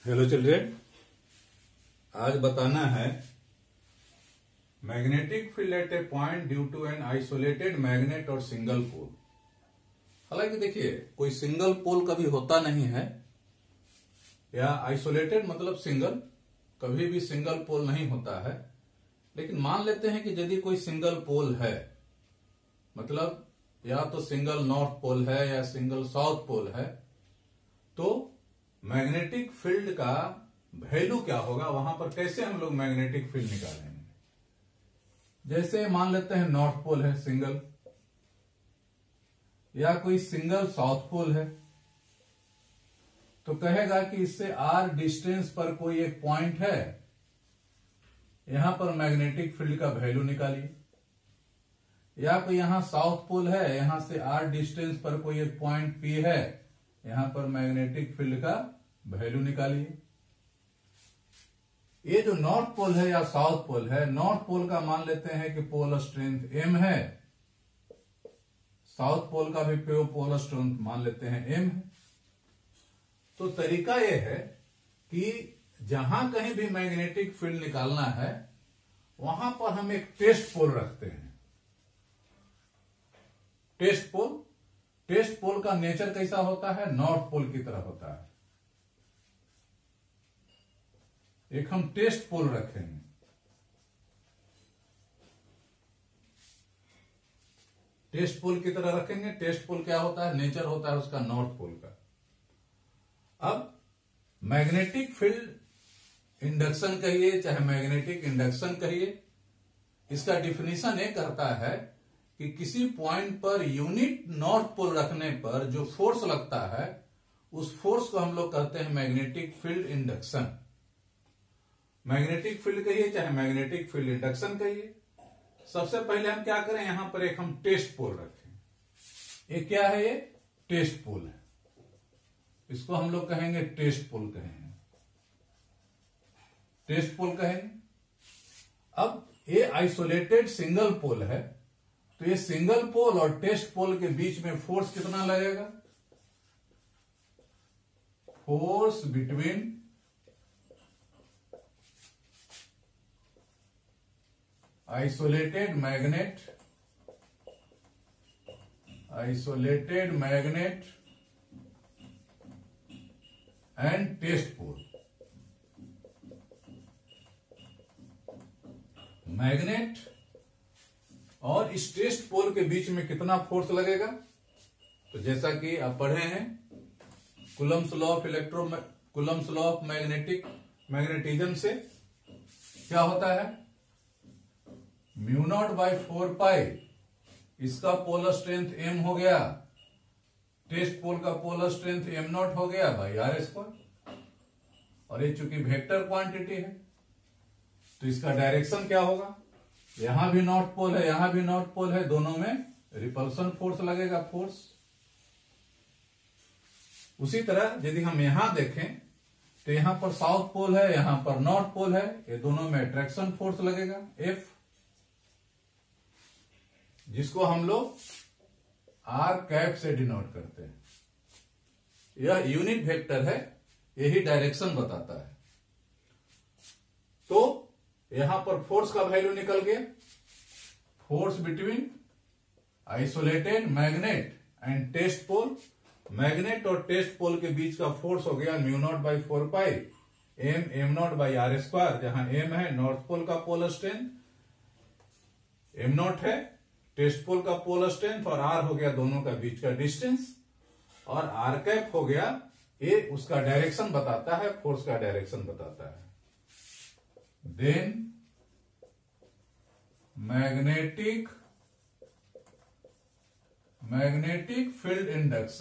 Hello children, आज बताना है magnetic field at a point due to an isolated magnet और सिंगल पोल। हालांकि देखिए, कोई सिंगल पोल कभी होता नहीं है, या आइसोलेटेड मतलब सिंगल, कभी भी सिंगल पोल नहीं होता है। लेकिन मान लेते हैं कि यदि कोई सिंगल पोल है, मतलब या तो सिंगल नॉर्थ पोल है या सिंगल साउथ पोल है, तो मैग्नेटिक फील्ड का वैल्यू क्या होगा, वहां पर कैसे हम लोग मैग्नेटिक फील्ड निकालेंगे। जैसे मान लेते हैं नॉर्थ पोल है सिंगल, या कोई सिंगल साउथ पोल है, तो कहेगा कि इससे आर डिस्टेंस पर कोई एक पॉइंट है, यहां पर मैग्नेटिक फील्ड का वैल्यू निकालिए। या कोई यहां साउथ पोल है, यहां से आर डिस्टेंस पर कोई एक पॉइंट पी है, यहां पर मैग्नेटिक फील्ड का वैल्यू निकालिए। ये जो नॉर्थ पोल है या साउथ पोल है, नॉर्थ पोल का मान लेते हैं कि पोल स्ट्रेंथ m है, साउथ पोल का भी पोल स्ट्रेंथ मान लेते हैं m है। तो तरीका यह है कि जहां कहीं भी मैग्नेटिक फील्ड निकालना है, वहां पर हम एक टेस्ट पोल रखते हैं। टेस्ट पोल का नेचर कैसा होता है, नॉर्थ पोल की तरह होता है। एक हम टेस्ट पोल रखेंगे। टेस्ट पोल की तरह रखेंगे। टेस्ट पोल क्या होता है, नेचर होता है उसका नॉर्थ पोल का। अब मैग्नेटिक फील्ड इंडक्शन कहिए चाहे मैग्नेटिक इंडक्शन कहिए, इसका डिफिनीशन ये कहता है कि किसी point per unit north pole रखने पर जो फोर्स लगता है, उस फोर्स को हम लोग कहते हैं magnetic field induction. Magnetic field कहिए चाहे मैग्नेटिक फील्ड इंडक्शन कहिए। सबसे पहले हम क्या करें, यहां पर एक हम टेस्ट पोल रखें। ये क्या है, ये टेस्ट पोल है, इसको हम लोग कहेंगे टेस्ट पोल कहेंगे, टेस्ट पोल कहेंगे। अब ये आइसोलेटेड सिंगल पोल है, तो ये सिंगल पोल और टेस्ट पोल के बीच में फोर्स कितना लगेगा, force between isolated magnet and test pole. Magnet और इस टेस्ट पोल के बीच में कितना फोर्स लगेगा, तो जैसा कि आप पढ़े हैं कूलम्ब्स लॉ ऑफ मैग्नेटिज्म से क्या होता है, म्यू नॉट बाई 4 पाई, इसका पोलर स्ट्रेंथ m हो गया, टेस्ट पोल का पोलर स्ट्रेंथ m नॉट हो गया बाई आर स्क्वायर। और ये चूंकि वेक्टर क्वांटिटी है, तो इसका डायरेक्शन क्या होगा, यहां भी नॉर्थ पोल है, यहां भी नॉर्थ पोल है, दोनों में रिपल्सन फोर्स लगेगा, फोर्स। उसी तरह यदि हम यहां देखें, तो यहां पर साउथ पोल है, यहां पर नॉर्थ पोल है, ये दोनों में अट्रैक्शन फोर्स लगेगा F, जिसको हम लोग R कैप से डिनोट करते हैं। यह यूनिट वेक्टर है, यही डायरेक्शन बताता है। तो यहां पर फोर्स का वैल्यू निकल गया, force between isolated magnet and test pole. Magnet और टेस्ट पोल के बीच का फोर्स हो गया mu naught by 4 pi m naught by R square, जहां m है नॉर्थ पोल का पोलर स्ट्रेंथ, m नॉट है टेस्ट पोल का पोलर स्ट्रेंथ, और r हो गया दोनों का बीच का डिस्टेंस, और r कैप हो गया, ये उसका डायरेक्शन बताता है, फोर्स का डायरेक्शन बताता है। Then magnetic field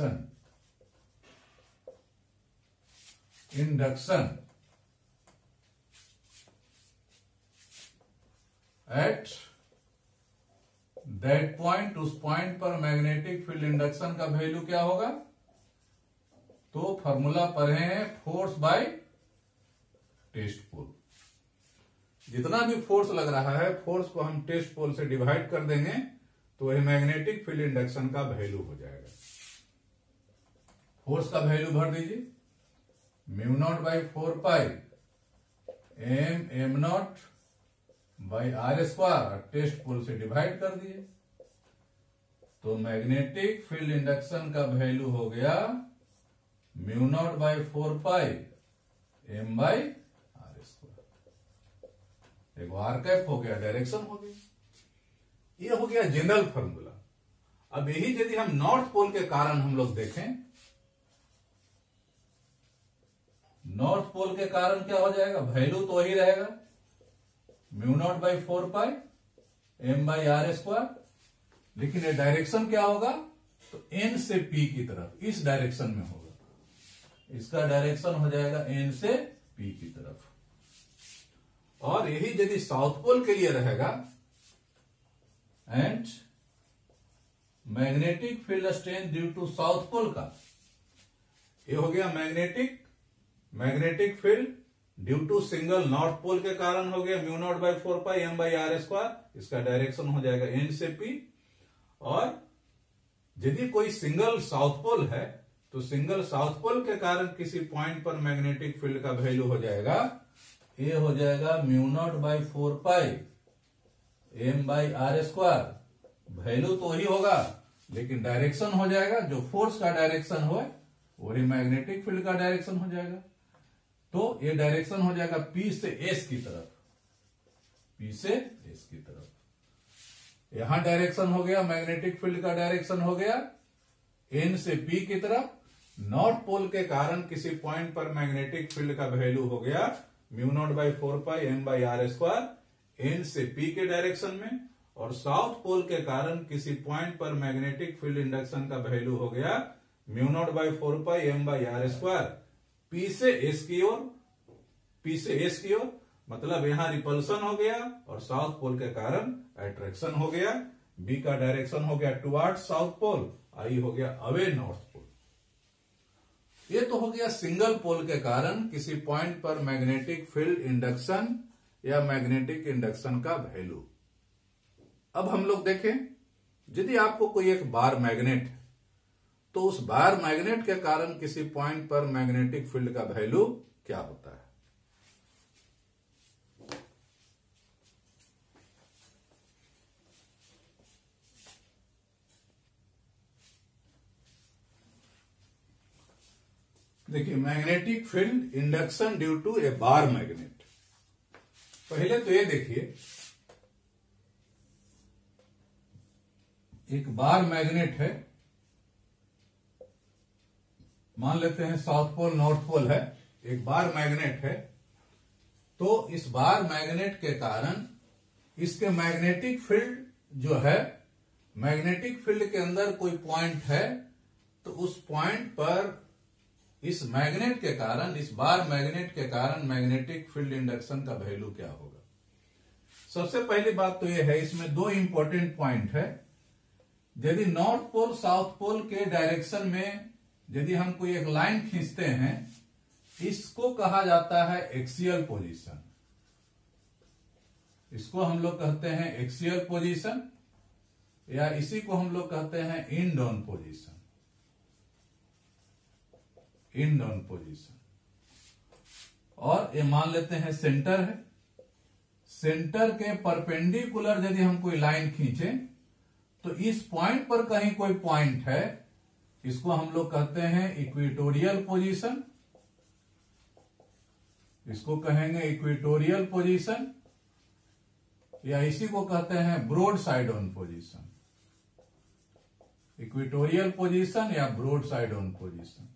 induction at that point, उस पॉइंट पर मैग्नेटिक फील्ड इंडक्शन का वैल्यू क्या होगा, तो फॉर्मूला पढ़े हैं फोर्स बाय टेस्ट पोल। जितना भी फोर्स लग रहा है, फोर्स को हम टेस्ट पोल से डिवाइड कर देंगे, तो वही मैग्नेटिक फील्ड इंडक्शन का वैल्यू हो जाएगा। फोर्स का वैल्यू भर दीजिए, mu naught by 4 pi M naught by R square, test pole से डिवाइड कर दिए, तो मैग्नेटिक फील्ड इंडक्शन का वैल्यू हो गया mu naught by 4 pi M by R square. एक आर कैप हो गया, डायरेक्शन हो गई। ये हो गया जनरल फॉर्मूला। अब यही यदि हम नॉर्थ पोल के कारण हम लोग देखें, नॉर्थ पोल के कारण क्या हो जाएगा, वैल्यू तो वही रहेगा mu naught by 4 pi M by R square, लेकिन ये डायरेक्शन क्या होगा, तो एन से पी की तरफ, इस डायरेक्शन में होगा। इसका डायरेक्शन हो जाएगा एन से पी की तरफ। और यही यदि साउथ पोल के लिए रहेगा, and magnetic field strength due to south pole का, ये हो गया magnetic field due to single north pole के कारण हो गया mu naught by 4 pi M by R square, इसका डायरेक्शन हो जाएगा एन से पी। और यदि कोई सिंगल साउथ पोल है, तो सिंगल साउथ पोल के कारण किसी पॉइंट पर मैग्नेटिक फील्ड का वैल्यू हो जाएगा, ये हो जाएगा mu naught by 4 pi M by R square. Value तो वही होगा, लेकिन डायरेक्शन हो जाएगा, जो फोर्स का डायरेक्शन हो वही मैग्नेटिक फील्ड का डायरेक्शन हो जाएगा। तो ये डायरेक्शन हो जाएगा पी से एस की तरफ, पी से एस की तरफ। यहां डायरेक्शन हो गया, मैग्नेटिक फील्ड का डायरेक्शन हो गया एन से पी की तरफ। नॉर्थ पोल के कारण किसी पॉइंट पर मैग्नेटिक फील्ड का वैल्यू हो गया mu naught by 4 pi M by R square N से पी के डायरेक्शन में। और साउथ पोल के कारण किसी पॉइंट पर मैग्नेटिक फील्ड इंडक्शन का वैल्यू हो गया mu naught by 4 pi M by R square P से एस की ओर, पी से एस की ओर, मतलब यहां रिपल्सन हो गया और साउथ पोल के कारण अट्रैक्शन हो गया। बी का डायरेक्शन हो गया टुवर्ड साउथ पोल, आई हो गया अवे नॉर्थ पोल। ये तो हो गया सिंगल पोल के कारण किसी पॉइंट पर मैग्नेटिक फील्ड इंडक्शन या मैग्नेटिक इंडक्शन का वैल्यू। अब हम लोग देखें, यदि आपको कोई एक बार मैग्नेट है, तो उस बार मैग्नेट के कारण किसी पॉइंट पर मैग्नेटिक फील्ड का वैल्यू क्या होता है। देखिए, magnetic field induction due to a bar magnet. पहले तो ये देखिए, एक बार मैग्नेट है, मान लेते हैं साउथ पोल नॉर्थ पोल है, एक बार मैग्नेट है। तो इस बार मैग्नेट के कारण इसके मैग्नेटिक फील्ड जो है, मैग्नेटिक फील्ड के अंदर कोई पॉइंट है, तो उस पॉइंट पर इस मैग्नेट के कारण, इस बार मैग्नेट के कारण मैग्नेटिक फील्ड इंडक्शन का वैल्यू क्या होगा। सबसे पहली बात तो यह है, इसमें दो इंपॉर्टेंट पॉइंट है। यदि नॉर्थ पोल साउथ पोल के डायरेक्शन में यदि हम कोई एक लाइन खींचते हैं, इसको कहा जाता है एक्सियल पोजीशन। इसको हम लोग कहते हैं एक्सियल पोजीशन, या इसी को हम लोग कहते हैं end on position, end on position. और ये मान लेते हैं सेंटर है, सेंटर के परपेंडिकुलर यदि हम कोई लाइन खींचे, तो इस पॉइंट पर कहीं कोई पॉइंट है, इसको हम लोग कहते हैं इक्वेटोरियल पोजीशन, इसको कहेंगे इक्वेटोरियल पोजीशन, या इसी को कहते हैं broadside on position, equatorial position या ब्रॉड साइड ऑन पोजीशन।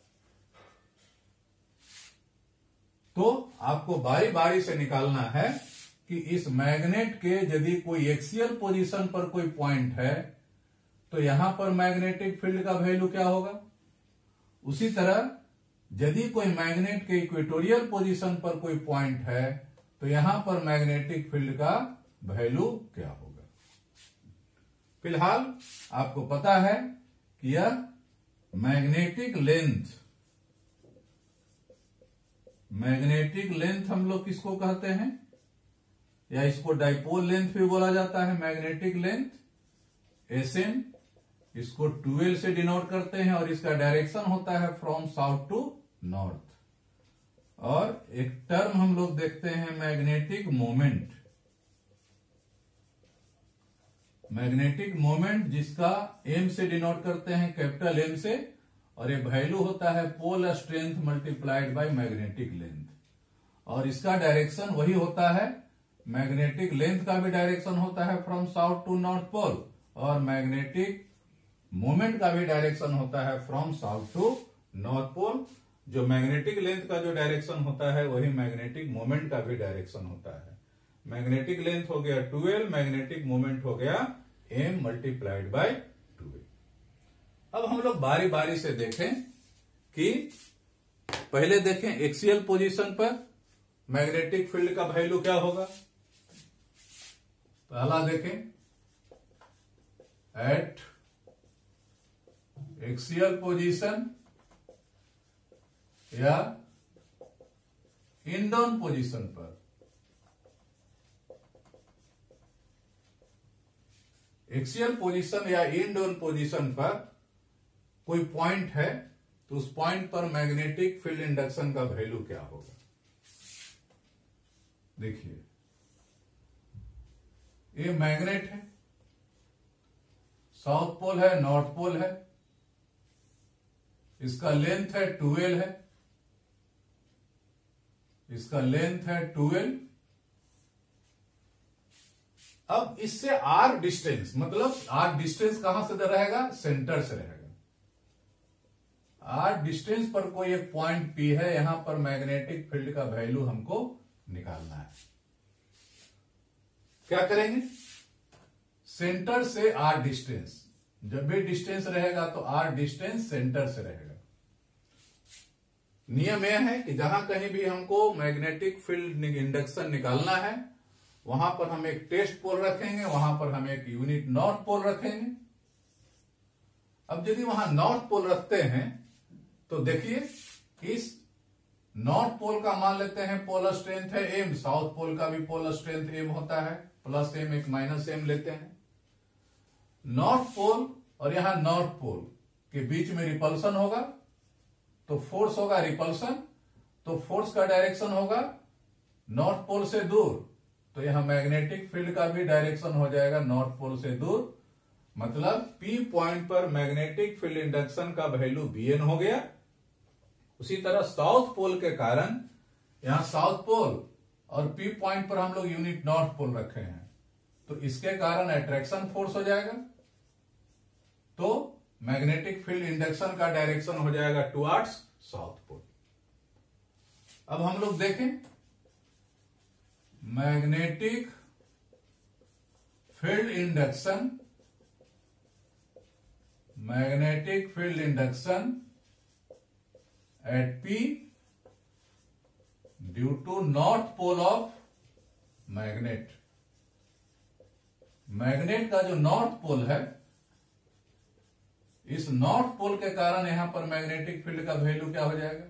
तो आपको बारी बारी से निकालना है कि इस मैग्नेट के यदि कोई एक्सियल पोजीशन पर कोई पॉइंट है, तो यहां पर मैग्नेटिक फील्ड का वैल्यू क्या होगा। उसी तरह यदि कोई मैग्नेट के इक्वेटोरियल पोजीशन पर कोई पॉइंट है, तो यहां पर मैग्नेटिक फील्ड का वैल्यू क्या होगा। फिलहाल आपको पता है कि यह मैग्नेटिक लेंथ, मैग्नेटिक लेंथ हम लोग किसको कहते हैं, या इसको डाइपोल लेंथ भी बोला जाता है। मैग्नेटिक लेंथ Sn, इसको 12 से डिनोट करते हैं, और इसका डायरेक्शन होता है फ्रॉम साउथ टू नॉर्थ। और एक टर्म हम लोग देखते हैं मैग्नेटिक मोमेंट। मैग्नेटिक मोमेंट जिसका एम से डिनोट करते हैं, कैपिटल एम से, और ये वैल्यू होता है pole strength multiplied by magnetic length. और इसका डायरेक्शन वही होता है, मैग्नेटिक लेंथ का भी डायरेक्शन होता है from south to north pole, और मैग्नेटिक मोमेंट का भी डायरेक्शन होता है from south to north pole. जो मैग्नेटिक लेंथ का जो डायरेक्शन होता है वही मैग्नेटिक मोमेंट का भी डायरेक्शन होता है। मैग्नेटिक लेंथ हो गया 2L, मैग्नेटिक मोमेंट हो गया m मल्टीप्लाइड बाय 2A। अब हम लोग बारी बारी से देखें कि पहले देखें एक्सियल पोजीशन पर मैग्नेटिक फील्ड का वैल्यू क्या होगा। पहला देखें, एट एक्सियल पोजीशन या इंडाउन पोजीशन पर एक्सियल पोजीशन या इंडाउन पोजीशन पर कोई पॉइंट है तो उस पॉइंट पर मैग्नेटिक फील्ड इंडक्शन का वैल्यू क्या होगा। देखिए ये मैग्नेट है, साउथ पोल है, नॉर्थ पोल है, इसका लेंथ है 2L है, इसका लेंथ है 2L। अब इससे आर डिस्टेंस, मतलब आर डिस्टेंस कहां से रहेगा, सेंटर से रहेगा। आर डिस्टेंस पर कोई एक पॉइंट P है, यहां पर मैग्नेटिक फील्ड का वैल्यू हमको निकालना है। क्या करेंगे, सेंटर से आर डिस्टेंस, जब भी डिस्टेंस रहेगा तो आर डिस्टेंस सेंटर से रहेगा। नियम यह है कि जहां कहीं भी हमको मैग्नेटिक फील्ड इंडक्शन निकालना है वहां पर हम एक टेस्ट पोल रखेंगे, वहां पर हम एक यूनिट नॉर्थ पोल रखेंगे। अब यदि वहां नॉर्थ पोल रखते हैं तो देखिए इस नॉर्थ पोल का मान लेते हैं पोलर स्ट्रेंथ है m, साउथ पोल का भी पोलर स्ट्रेंथ m होता है, प्लस m एक माइनस m लेते हैं। नॉर्थ पोल और यहां नॉर्थ पोल के बीच में रिपल्सन होगा तो फोर्स होगा रिपल्सन, तो फोर्स का डायरेक्शन होगा नॉर्थ पोल से दूर, तो यहां मैग्नेटिक फील्ड का भी डायरेक्शन हो जाएगा नॉर्थ पोल से दूर। मतलब P पॉइंट पर मैग्नेटिक फील्ड इंडक्शन का वैल्यू Bn हो गया। उसी तरह साउथ पोल के कारण यहां साउथ पोल और P पॉइंट पर हम लोग यूनिट नॉर्थ पोल रखे हैं, तो इसके कारण अट्रैक्शन फोर्स हो जाएगा, तो मैग्नेटिक फील्ड इंडक्शन का डायरेक्शन हो जाएगा टुवर्ड्स साउथ पोल। अब हम लोग देखें magnetic field induction, magnetic field induction at P due to north pole of magnet. Magnet का जो नॉर्थ पोल है, इस नॉर्थ पोल के कारण यहां पर मैग्नेटिक फील्ड का वैल्यू क्या हो जाएगा,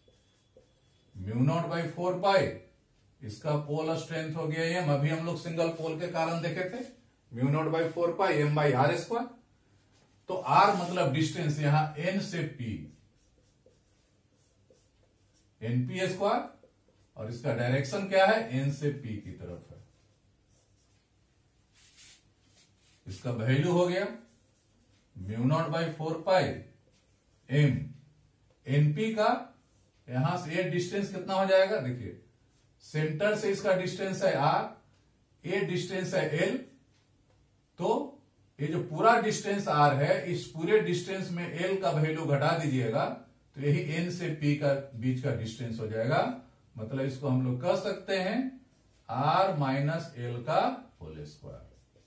μ0/4π, इसका पोलर स्ट्रेंथ हो गया m। अभी हम लोग सिंगल पोल के कारण देखे थे, μ0/4π m/r²। तो r मतलब डिस्टेंस यहां n से p, np², और इसका डायरेक्शन क्या है, n से p की तरफ है। इसका वैल्यू हो गया μ0/4π m। np का यहां से ये डिस्टेंस कितना हो जाएगा, देखिए सेंटर से इसका डिस्टेंस है r, ये डिस्टेंस है l, तो ये जो पूरा डिस्टेंस r है, इस पूरे डिस्टेंस में l का वैल्यू घटा दीजिएगा तो यही n से p का बीच का डिस्टेंस हो जाएगा। मतलब इसको हम लोग कह सकते हैं r माइनस l का होल स्क्वायर।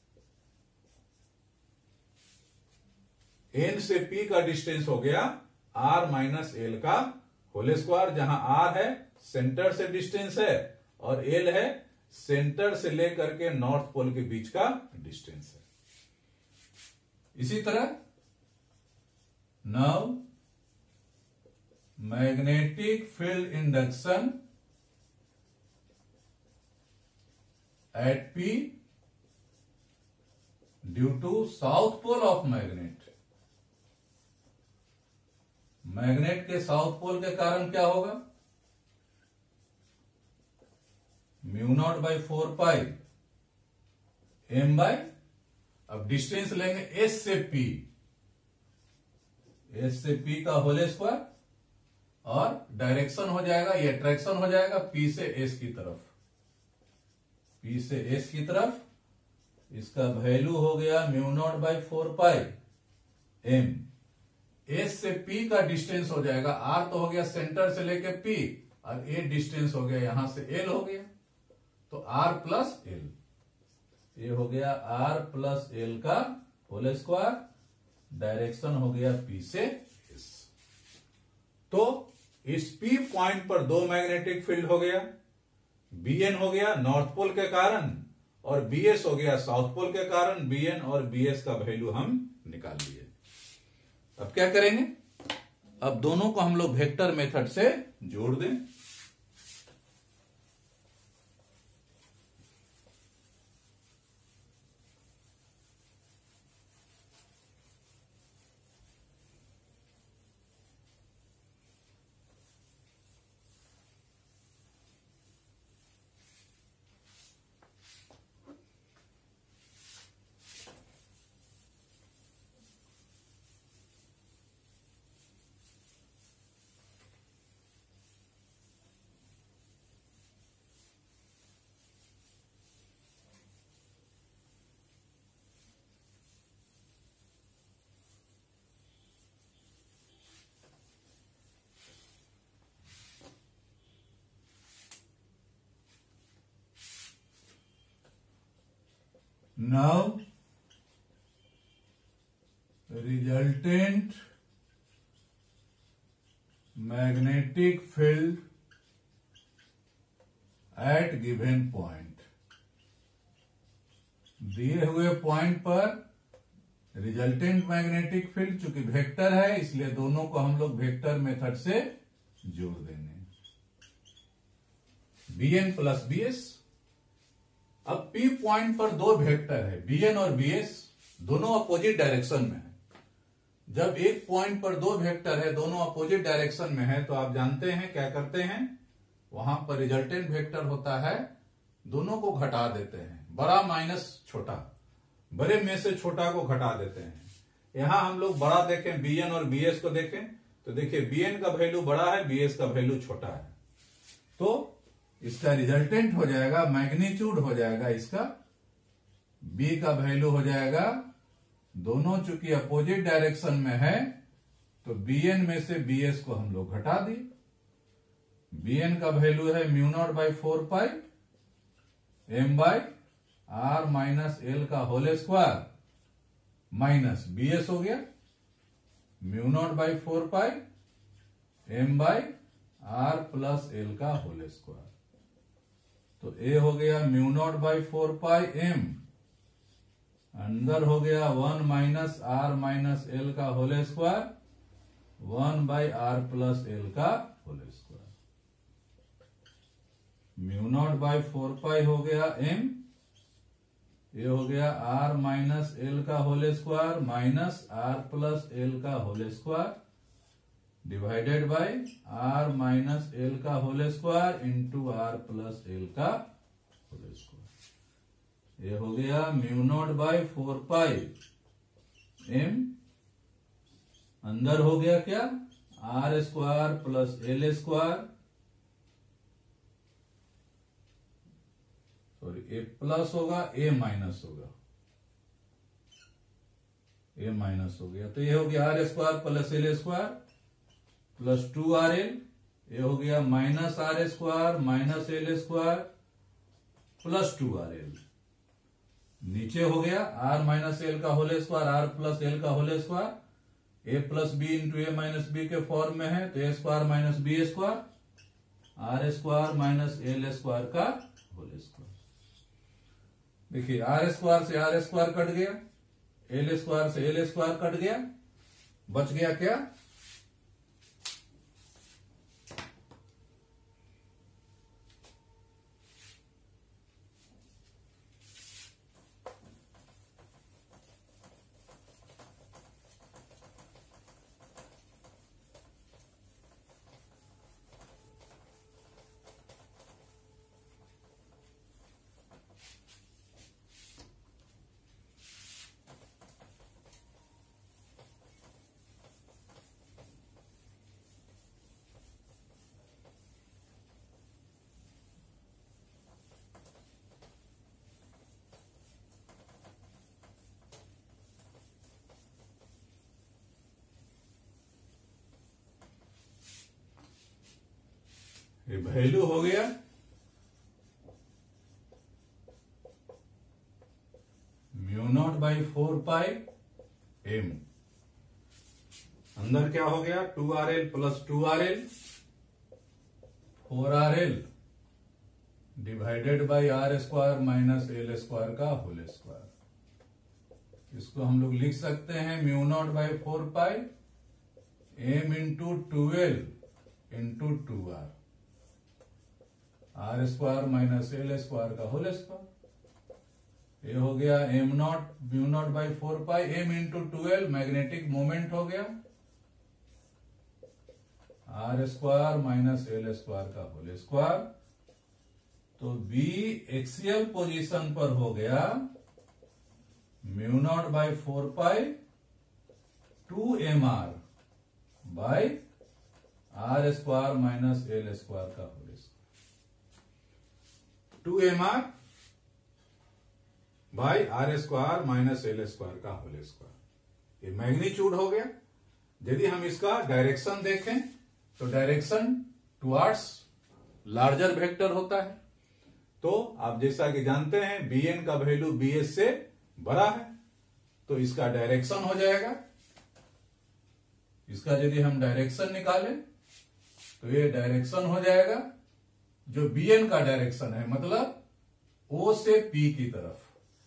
n से p का डिस्टेंस हो गया r माइनस l का होल स्क्वायर, जहां r है सेंटर से डिस्टेंस है और l है सेंटर से लेकर के नॉर्थ पोल के बीच का डिस्टेंस है। इसी तरह now magnetic field induction at P due to south pole of magnet. Magnet के साउथ पोल के कारण क्या होगा, mu naught by 4 pi M by, अब डिस्टेंस लेंगे एस से पी, एस से पी का होल स्क्वायर, और डायरेक्शन हो जाएगा, ये अट्रैक्शन हो जाएगा पी से एस की तरफ, पी से एस की तरफ। इसका वैल्यू हो गया mu naught by 4 pi M. S से पी का डिस्टेंस हो जाएगा, आर तो हो गया सेंटर से लेके पी, और ए डिस्टेंस हो गया यहां से एल हो गया, तो आर प्लस एल, ये हो गया आर प्लस एल का होल स्क्वायर, डायरेक्शन हो गया पी से एस। तो इस पी पॉइंट पर दो मैग्नेटिक फील्ड हो गया, बीएन हो गया नॉर्थ पोल के कारण, और बीएस हो गया साउथ पोल के कारण। बीएन और बीएस का वैल्यू हम निकाल लिए। अब क्या करेंगे, अब दोनों को हम लोग वेक्टर मेथड से जोड़ दें। Now, resultant magnetic field at given point, दिए हुए पॉइंट पर रिजल्टेंट मैग्नेटिक फील्ड, चूंकि वेक्टर है इसलिए दोनों को हम लोग वेक्टर मेथड से जोड़ देंगे, बीएन प्लस बीएस। अब पी पॉइंट पर दो वेक्टर है, बीएन और बीएस, दोनों अपोजिट डायरेक्शन में है। जब एक पॉइंट पर दो वेक्टर है, दोनों अपोजिट डायरेक्शन में है, तो आप जानते हैं क्या करते हैं, वहां पर रिजल्टेंट वेक्टर होता है, दोनों को घटा देते हैं, बड़ा माइनस छोटा, बड़े में से छोटा को घटा देते हैं। यहां हम लोग बड़ा देखें, बीएन और बीएस को देखें, तो देखिए बीएन का वैल्यू बड़ा है, बीएस का वैल्यू छोटा है, तो इसका रिजल्टेंट हो जाएगा, मैग्नीट्यूड हो जाएगा इसका, बी का वैल्यू हो जाएगा, दोनों चूंकि अपोजिट डायरेक्शन में है तो बीएन में से बीएस को हम लोग घटा दी। बीएन का वैल्यू है mu naught by 4 pi M by R minus L का होल स्क्वायर, माइनस बीएस हो गया mu naught by 4 pi M by R plus L का होल स्क्वायर। तो ए हो गया mu naught by 4 pi M, अंदर हो गया 1 माइनस आर माइनस एल का whole square, 1 by R plus L का whole square. Mu naught by 4 pi हो गया एम, ये हो गया आर माइनस एल का whole square minus R plus L का whole square, divided by R minus L का whole square into R plus L का होल स्क्वायर। ये हो गया mu naught by 4 pi M, अंदर हो गया क्या, R square plus L square, sorry A plus होगा, ए माइनस होगा, ए माइनस हो गया, तो ये हो गया R square plus L square plus 2RL, ये हो गया minus R square minus L square plus 2RL। नीचे हो गया आर माइनस एल का whole square, R plus L का whole square, A plus B into A minus B के form में है, तो A square minus B square, R square minus L square का होल स्क्वायर। देखिए आर स्क्वायर से R square cut गया, L square से एल स्क्वायर कट गया, बच गया क्या, ये वैल्यू हो गया mu naught by 4 pi M. अंदर क्या हो गया 2RL plus 2RL 4RL divided by R square minus L square का होल स्क्वायर। इसको हम लोग लिख सकते हैं mu naught by 4 pi M into 12 into 2R R square minus L square का होल स्क्वायर। ये हो गया M naught mu naught by 4 pi M into 12 magnetic moment हो गया R square minus L square का होल स्क्वायर। तो B axial position पर हो गया mu naught by 4 pi 2mr by R square minus L square का whole square. 2mr by R square minus L square का whole square. ये magnitude हो गया। यदि हम इसका डायरेक्शन देखें तो डायरेक्शन टुवर्ड्स लार्जर वेक्टर होता है। तो आप जैसा कि जानते हैं bn का वैल्यू bs से बड़ा है, तो इसका डायरेक्शन हो जाएगा। इसका यदि हम डायरेक्शन निकालें तो ये डायरेक्शन हो जाएगा जो bn का डायरेक्शन है, मतलब O से P की तरफ,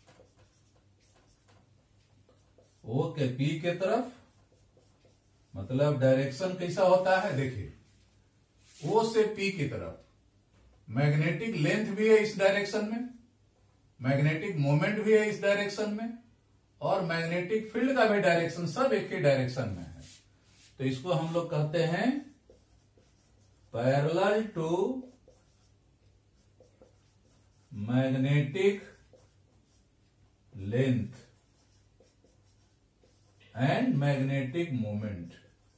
O के P के तरफ। मतलब डायरेक्शन कैसा होता है देखिए, O से P की तरफ मैग्नेटिक लेंथ भी है इस डायरेक्शन में, मैग्नेटिक मोमेंट भी है इस डायरेक्शन में, और मैग्नेटिक फील्ड का भी डायरेक्शन सब एक ही डायरेक्शन में है। तो इसको हम लोग कहते हैं parallel to magnetic length and magnetic moment.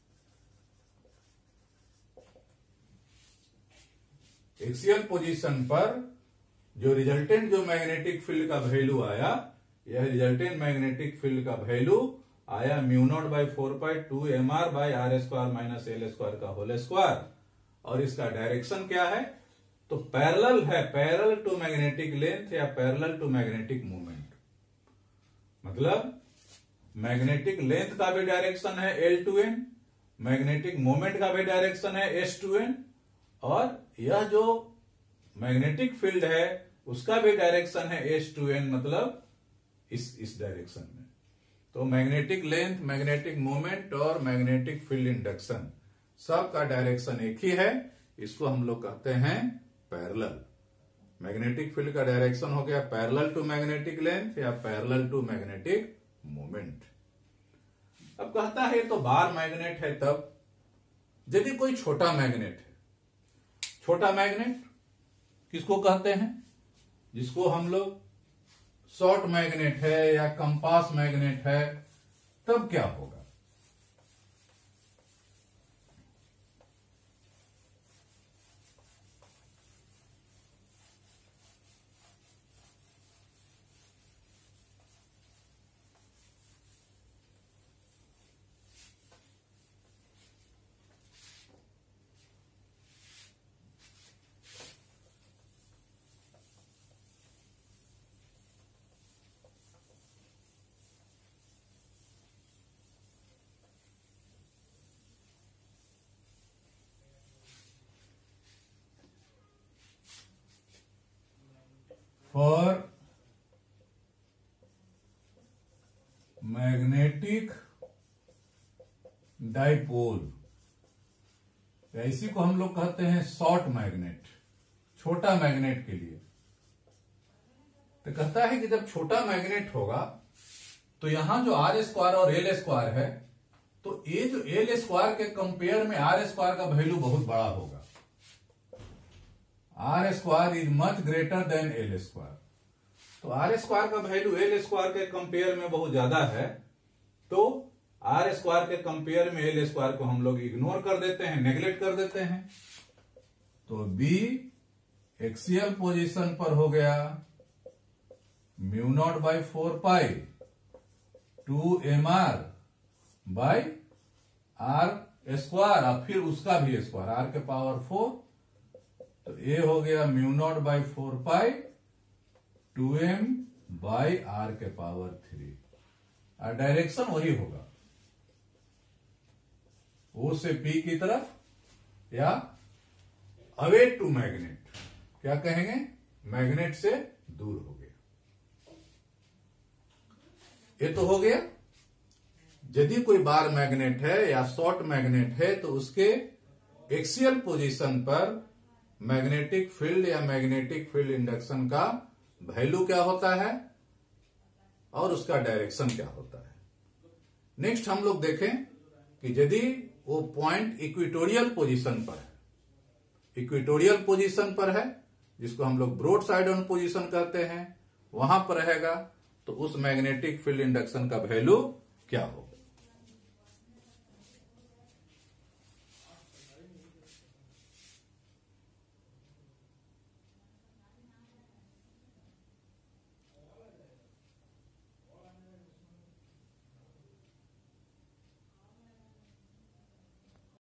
Axial position पर जो रिजल्टेंट जो मैग्नेटिक फील्ड का वैल्यू आया, यह रिजल्टेंट मैग्नेटिक फील्ड का वैल्यू आया mu naught by 4 pi 2mr by R square minus L square का होल स्क्वायर। और इसका डायरेक्शन क्या है, तो पैरेलल है, पैरेलल टू मैग्नेटिक लेंथ या पैरेलल टू मैग्नेटिक मूवमेंट। मतलब मैग्नेटिक लेंथ का भी डायरेक्शन है L to N, magnetic moment का भी डायरेक्शन है S टू N, और यह जो मैग्नेटिक फील्ड है उसका भी डायरेक्शन है S टू N, मतलब इस डायरेक्शन में। तो मैग्नेटिक लेंथ, मैग्नेटिक मोमेंट और मैग्नेटिक फील्ड इंडक्शन सब का डायरेक्शन एक ही है। इसको हम लोग कहते हैं पैरेलल। मैग्नेटिक फील्ड का डायरेक्शन हो गया पैरेलल टू मैग्नेटिक लेंथ या पैरेलल टू मैग्नेटिक मोमेंट। अब कहता है तो बार मैग्नेट है, तब यदि कोई छोटा मैग्नेट है, छोटा मैग्नेट किसको कहते हैं, जिसको हम लोग शॉर्ट मैग्नेट है या कंपास मैग्नेट है, तब क्या होगा। For मैग्नेटिक डाइपोल, इसी को हम लोग कहते हैं शॉर्ट मैग्नेट, छोटा मैग्नेट के लिए। तो कहता है कि जब छोटा मैग्नेट होगा तो यहां जो R स्क्वायर और L स्क्वायर है, तो ये जो L स्क्वायर के कंपेयर में R स्क्वायर का वैल्यू बहुत बड़ा होगा। R square is much greater than L square. तो R स्क्वायर का वैल्यू L स्क्वायर के कंपेयर में बहुत ज्यादा है, तो R स्क्वायर के कंपेयर में L स्क्वायर को हम लोग इग्नोर कर देते हैं, नेग्लेक्ट कर देते हैं। तो B एक्सियल पोजीशन पर हो गया mu naught by 4 pi 2mr by R square, और फिर उसका भी स्क्वायर R के पावर 4 तो ये हो गया μ0/4π 2m/r⁻³ और डायरेक्शन वही होगा, O से P की तरफ या अवे टू मैग्नेट, क्या कहेंगे, मैग्नेट से दूर हो गया। ये तो हो गया। यदि कोई बार मैग्नेट है या शॉर्ट मैग्नेट है तो उसके एक्सियल पोजीशन पर मैग्नेटिक फील्ड या मैग्नेटिक फील्ड इंडक्शन का वैल्यू क्या होता है और उसका डायरेक्शन क्या होता है। नेक्स्ट हम लोग देखें कि यदि वो पॉइंट इक्वेटोरियल पोजीशन पर है, इक्वेटोरियल पोजीशन पर है जिसको हम लोग ब्रॉड साइड ऑन पोजीशन कहते हैं, वहां पर रहेगा तो उस मैग्नेटिक फील्ड इंडक्शन का वैल्यू क्या होगा।